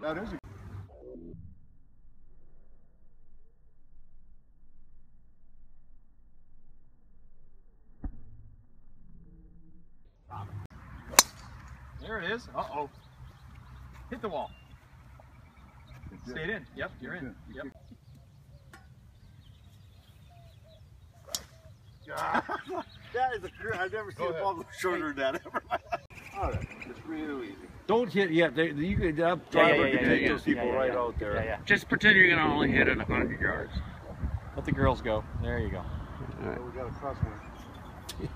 That is a There it is. Uh-oh. Hit the wall. Stayed in. Yep, you're in. Yep. That is a I've never seen a ball go shorter than that ever in my life. All right, it's real easy. Don't hit yet. You could driver can take those people right out there. Yeah. Just pretend you're gonna only hit it 100 yards. Let the girls go. There you go. All right. We got a crosswind.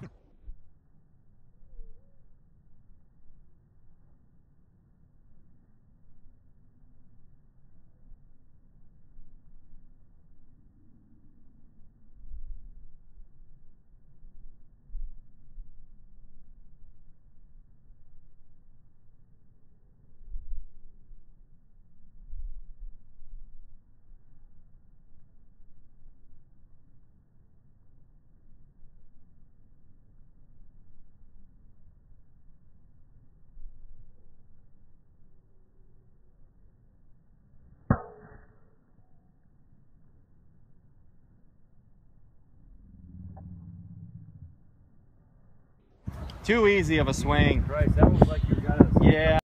Too easy of a swing. Bryce, that was like you got it. Yeah.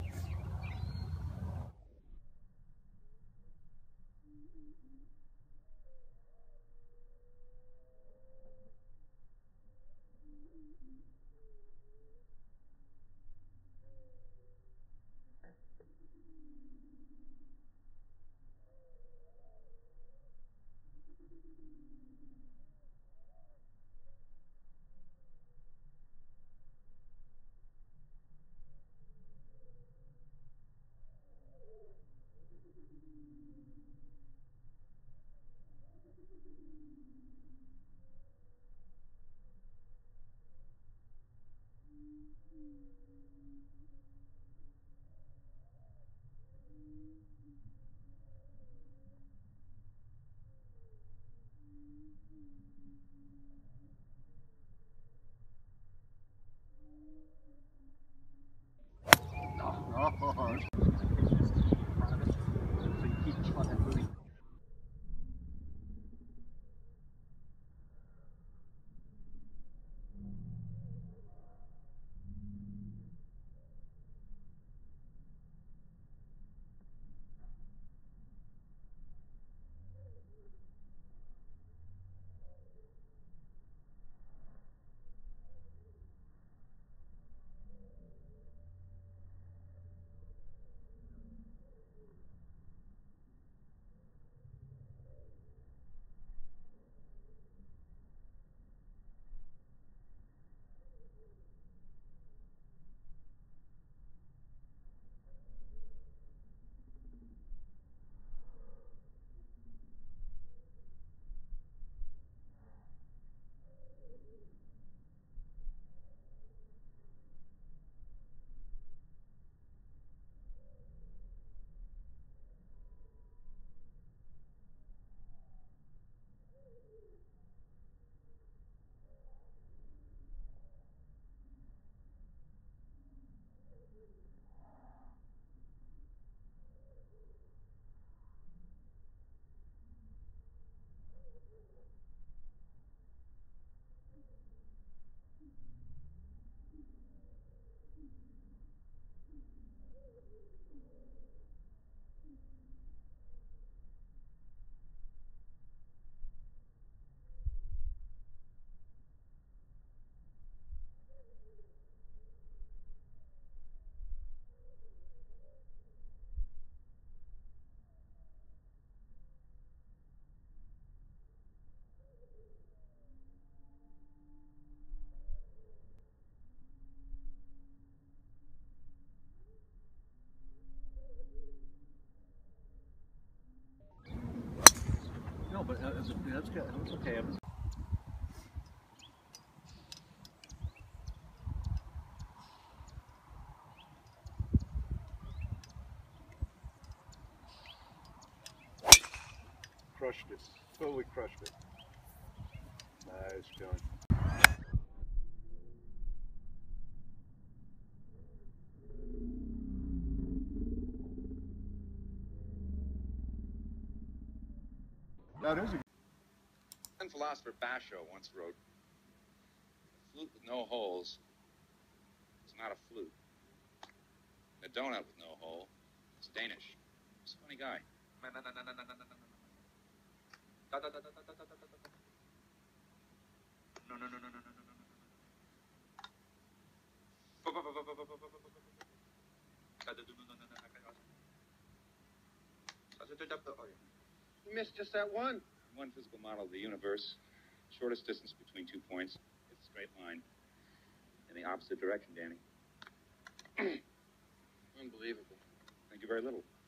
No, but that's good. That's okay. Crushed it. Totally crushed it. Nice going. philosopher Basho once wrote, "A flute with no holes is not a flute. And a donut with no hole is Danish." He's a funny guy. You missed just that one. One physical model of the universe, shortest distance between 2 points, it's a straight line in the opposite direction, Danny. Unbelievable. Thank you very little.